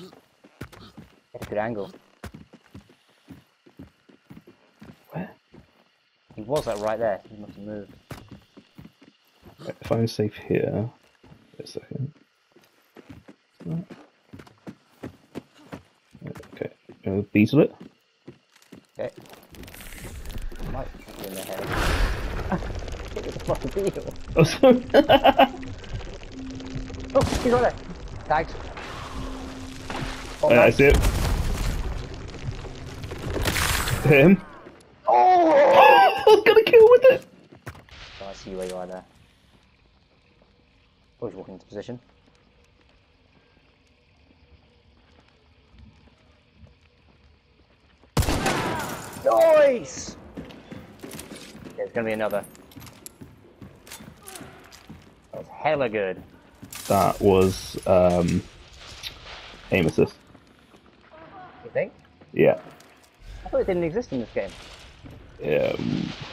Get a good angle. Where? He was like right there. He must have moved. Right, if I'm safe here. Wait a second. Okay. Beetle it. Okay. Might hit you in the head. Hit the fucking beetle. Oh, sorry. Oh, he's right there. Tagged. Oh, I nice. see it. Hit him. Oh! I got a kill with it. Oh, I see where you are there. Oh, he's walking into position. Nice! There's gonna be another. That was hella good. That was aim assist. You think? Yeah. I thought it didn't exist in this game. Yeah.